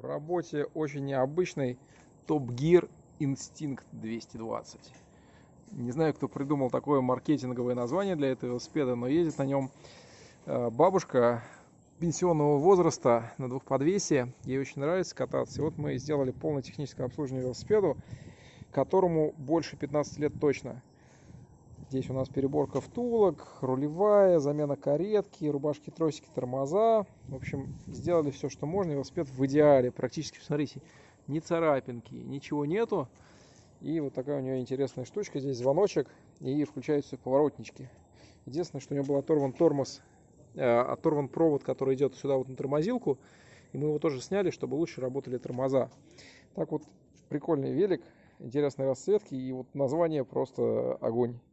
работе очень необычный Top Gear Instinct 220. Не знаю, кто придумал такое маркетинговое название для этого велосипеда, но ездит на нем бабушка пенсионного возраста на двухподвесе. Ей очень нравится кататься. И вот мы сделали полное техническое обслуживание велосипеду, которому больше 15 лет точно. Здесь у нас переборка втулок, рулевая, замена каретки, рубашки, тросики, тормоза. В общем, сделали все, что можно. Велосипед в идеале. Практически, смотрите, ни царапинки, ничего нету. И вот такая у нее интересная штучка. Здесь звоночек и включаются поворотнички. Единственное, что у него был оторван тормоз, оторван провод, который идет сюда вот на тормозилку. И мы его тоже сняли, чтобы лучше работали тормоза. Так вот, прикольный велик, интересной расцветки. И вот название просто огонь.